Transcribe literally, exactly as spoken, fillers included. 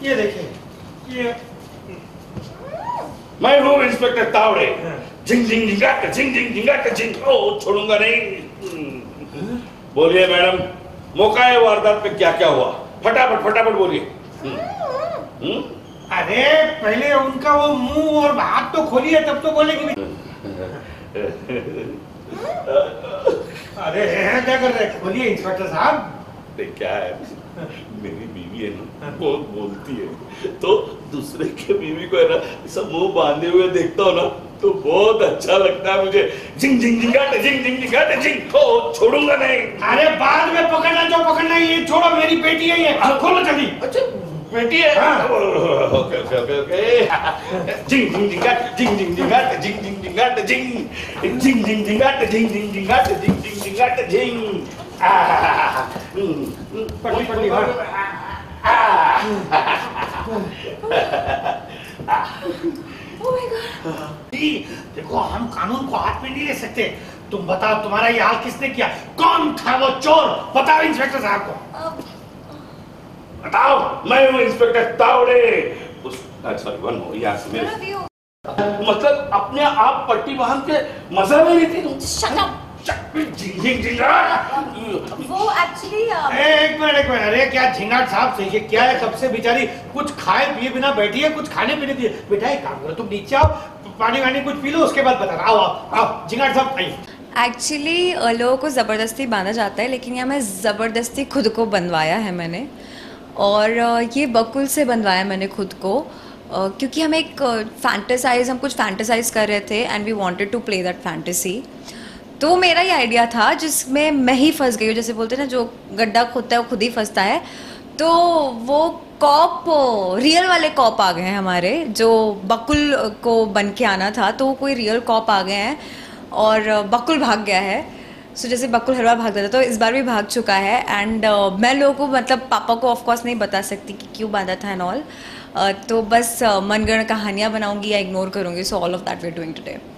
ये देखिए, ये मैं हूँ इंस्पेक्टर तावड़े। झिंग झिंग झिंगाट झिंग झिंग झिंगाट झिंग। ओ छोड़ूंगा नहीं। बोलिए मैडम, मौका वारदात पे क्या क्या हुआ? फटाफट फटाफट बोलिए। अरे पहले उनका वो मुंह और हाथ तो खोलिए, तब तो बोलेंगे। अरे क्या कर रहे हैं? खोलिए इंस्पेक्टर साहब। क्या है, मेरी बीवी है ना, बहुत बोलती है, तो दूसरे के बीवी को है ना सब मुंह बांधे हुए देखता हो ना तो बहुत अच्छा लगता है मुझे। झिंग झिंग झिंगाट झिंग झिंग झिंगाट झिंग। ओ छोड़ूंगा नहीं। अरे बाद में पकड़ना जो पकड़ना है, ये छोड़ो, मेरी बेटी है ये, खोलो जल्दी। अच्छा बेटी है? हाँ। Okay okay okay okay. झिंग झिंग झिंगाट झिंग झिंग झिंगाट झिंग झिंग झिंगाट झिंग झिंग झिंग झिंगाट झिंग झिंग झिंगाट झिंग झिंग झिंगाट झिंग। पट्टी पट्टी हाँ। देखो हम कानून को हाथ में नहीं ले सकते। तुम बताओ तुम्हारा ये हाल किसने किया? कौन था वो चोर? बताओ इंस्पेक्टर साहब को। बताओ। मैं हूँ इंस्पेक्टर तावड़े। सॉरी वन हो यहाँ से मेरे मतलब अपने आप पट्टी बांध के मजा में लेती तुम। Shut up! वो एक्चुअली एक मिनट एक मिनट। अरे क्या झिंगाट साहब सही है? क्या है, कब से बेचारी कुछ खाए पिए बिना बैठी है, कुछ खाने पीने दिए। बेटा एक काम करो, तुम नीचे आओ, पानी वानी कुछ पी लो, उसके बाद बताना। आओ आओ आओ झिंगाट साहब आइए। एक्चुअली लोगों को ज़बरदस्ती बांधा जाता है, लेकिन यहाँ मैं ज़बरदस्ती खुद को बंधवाया है मैंने, और ये बकुल से बंधवाया मैंने खुद को, क्योंकि हम एक फैंटेसाइज हम कुछ फैंटेसाइज कर रहे थे and we wanted to play that fantasy. तो मेरा ये आइडिया था जिसमें मैं ही फंस गई हूँ, जैसे बोलते हैं ना जो गड्ढा खोदता है वो खुद ही फंसता है। तो वो कॉप, रियल वाले कॉप आ गए हैं हमारे, जो बकुल को बन के आना था, तो कोई रियल कॉप आ गए हैं और बकुल भाग गया है। सो so, जैसे बकुल हर बार भागता था तो इस बार भी भाग चुका है। एंड uh, मैं लोगों को मतलब पापा को ऑफ कोर्स नहीं बता सकती कि क्यों बांधा था एंड ऑल। uh, तो बस uh, मनगढ़ कहानियाँ बनाऊंगी या इग्नोर करूंगी। So all of that we are doing today.